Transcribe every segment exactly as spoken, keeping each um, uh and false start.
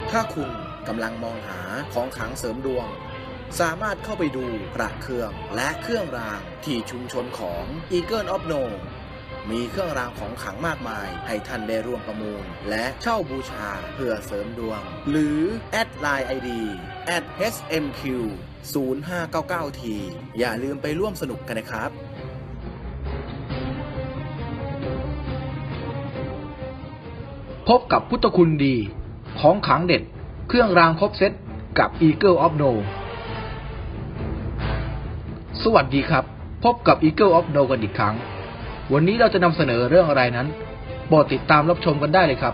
ถ้าคุณกำลังมองหาของขลังเสริมดวงสามารถเข้าไปดูพระเครื่องและเครื่องรางที่ชุมชนของ Eagle of No มีเครื่องรางของขลังมากมายให้ท่านได้ร่วมประมูลและเช่าบูชาเพื่อเสริมดวงหรือแอดไลน์ ไอ ดี แอท เอช เอ็ม คิว ศูนย์ ห้า เก้า เก้า ที อย่าลืมไปร่วมสนุกกันนะครับพบกับพุทธคุณดีของขลังเด็ดเครื่องรางครบเซตกับ Eagle of No สวัสดีครับพบกับ Eagle of No กันอีกครั้งวันนี้เราจะนำเสนอเรื่องอะไรนั้นโปรดติดตามรับชมกันได้เลยครับ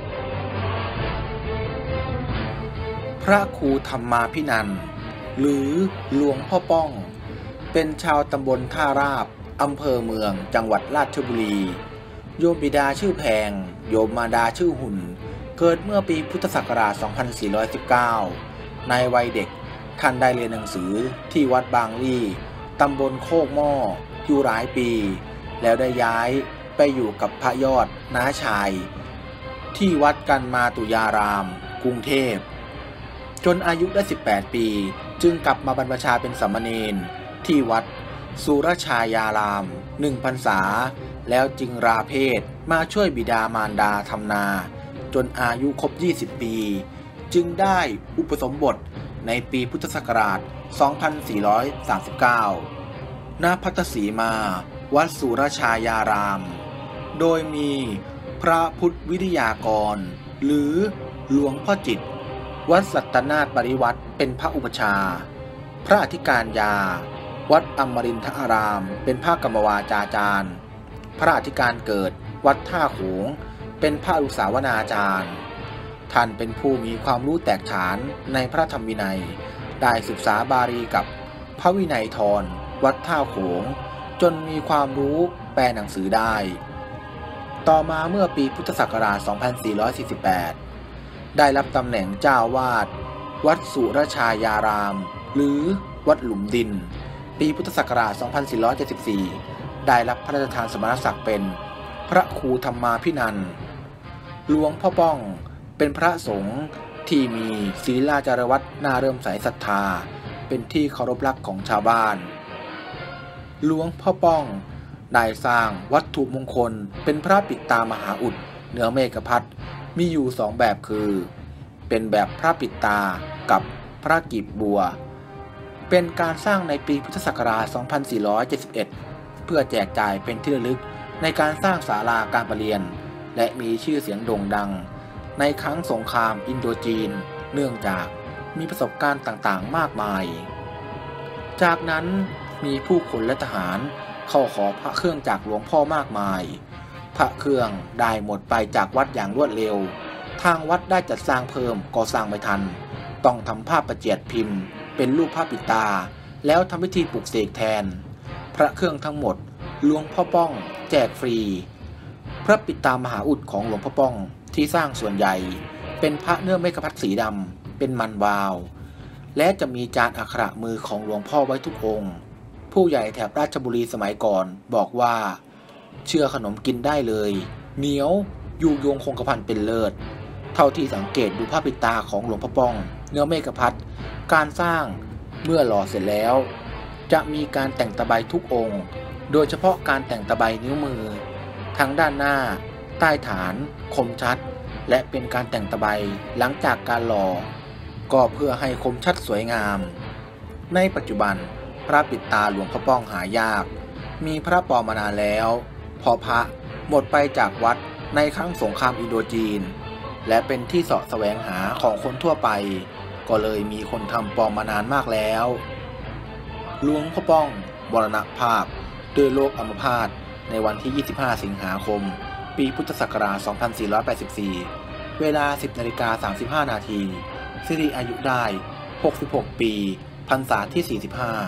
พระครูธรรมาภินันท์หรือหลวงพ่อป้องเป็นชาวตำบลท่าราบอำเภอเมืองจังหวัดราชบุรีโยมบิดาชื่อแพงโยมมารดาชื่อหุ่นเกิดเมื่อปีพุทธศักราช สองพันสี่ร้อยสิบเก้า ในวัยเด็กท่านได้เรียนหนังสือที่วัดบางลี่ตำบลโคกหม้ออยู่หลายปีแล้วได้ย้ายไปอยู่กับพระยอดน้าชายที่วัดกันมาตุยารามกรุงเทพจนอายุได้สิบแปดปีจึงกลับมาบรรพชาเป็นสามเณรที่วัดสุรชายารามหนึ่งพรรษาแล้วจึงราเพศมาช่วยบิดามารดาทำนาจนอายุครบยี่สิบปีจึงได้อุปสมบทในปีพุทธศักราช สองพันสี่ร้อยสามสิบเก้า ณ ภัตตสีมาวัดสุรชายาราม โดยมีพระพุทธวิทยากรหรือหลวงพ่อจิตวัดสัตตนาถปริวัติเป็นพระอุปชาพระอธิการยาวัดอมรินทรารามเป็นพระกรรมวาจาจารย์พระอธิการเกิดวัดท่าโขงเป็นพระอุสาวนาจารย์ท่านเป็นผู้มีความรู้แตกฉานในพระธรรมวินัยได้ศึกษาบาลีกับพระวินัยธรวัดท่าโขงจนมีความรู้แปลหนังสือได้ต่อมาเมื่อปีพุทธศักราช สองพันสี่ร้อยสี่สิบแปด ได้รับตำแหน่งเจ้าวาดวัดสุรชายารามหรือวัดหลุมดินปีพุทธศักราช สองพันสี่ร้อยเจ็ดสิบสี่ ได้รับพระราชทานสมณศักดิ์เป็นพระครูธรรมาภินันท์หลวงพ่อป้องเป็นพระสงฆ์ที่มีศีลาจารวัตรน่าเริ่มใสศรัทธาเป็นที่เคารพรักของชาวบ้านหลวงพ่อป้องได้สร้างวัตถุมงคลเป็นพระปิดตามหาอุดเหนือเมฆพัทมีอยู่สองแบบคือเป็นแบบพระปิดตากับพระกีบบัวเป็นการสร้างในปีพุทธศักราช สองพันสี่ร้อยเจ็ดสิบเอ็ด เพื่อแจกจ่ายเป็นที่ระลึกในการสร้างศาลาการประเรียนและมีชื่อเสียงโด่งดังในครั้งสงครามอินโดจีนเนื่องจากมีประสบการณ์ต่างๆมากมายจากนั้นมีผู้คนและทหารเข้าขอพระเครื่องจากหลวงพ่อมากมายพระเครื่องได้หมดไปจากวัดอย่างรวดเร็วทางวัดได้จัดสร้างเพิ่มก็สร้างไม่ทันต้องทำภาพประเจียดพิมพ์เป็นรูปพระปิดตาแล้วทำพิธีปลุกเสกแทนพระเครื่องทั้งหมดหลวงพ่อป้องแจกฟรีพระปิดตามหาอุดของหลวงพ่อป้องที่สร้างส่วนใหญ่เป็นพระเนื้อเมฆพัทสีดำเป็นมันวาวและจะมีจานอักขระมือของหลวงพ่อไว้ทุกองค์ผู้ใหญ่แถบราชบุรีสมัยก่อนบอกว่าเชื่อขนมกินได้เลยเหนียวอยู่ยงคงกระพันเป็นเลิศเท่าที่สังเกตดูพระปิดตาของหลวงพ่อป้องเนื้อเมฆพัทการสร้างเมื่อหล่อเสร็จแล้วจะมีการแต่งตะไบทุกองค์โดยเฉพาะการแต่งตะไบนิ้วมือทั้งด้านหน้าใต้ฐานคมชัดและเป็นการแต่งตะไบหลังจากการหล่อก็เพื่อให้คมชัดสวยงามในปัจจุบันพระปิดตาหลวงพ่อป้องหายากมีพระปลอมมานานแล้วพอพระหมดไปจากวัดในครั้งสงครามอินโดจีนและเป็นที่เสาะแสวงหาของคนทั่วไปก็เลยมีคนทำปลอมมานานมากแล้วหลวงพ่อป้องมรณภาพด้วยโรคอัมพาตในวันที่ยี่สิบห้าสิงหาคมปีพุทธศักราช สองพันสี่ร้อยแปดสิบสี่ เวลา สิบนาฬิกาสามสิบห้านาทีสิริอายุได้หกสิบหกปีพรรษาที่สี่สิบห้า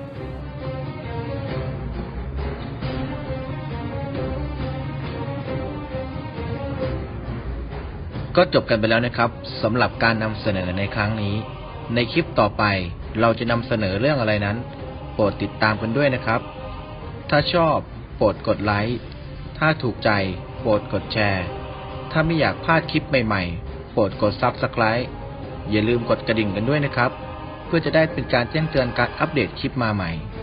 ก็จบกันไปแล้วนะครับสำหรับการนำเสนอในครั้งนี้ในคลิปต่อไปเราจะนำเสนอเรื่องอะไรนั้นโปรดติดตามกันด้วยนะครับถ้าชอบโปรดกดไลค์ถ้าถูกใจโปรดกดแชร์ถ้าไม่อยากพลาดคลิปใหม่ๆรดกด ซับสไครบ์ อย่าลืมกดกระดิ่งกันด้วยนะครับเพื่อจะได้เป็นการแจ้งเตือนการอัปเดตคลิปมาใหม่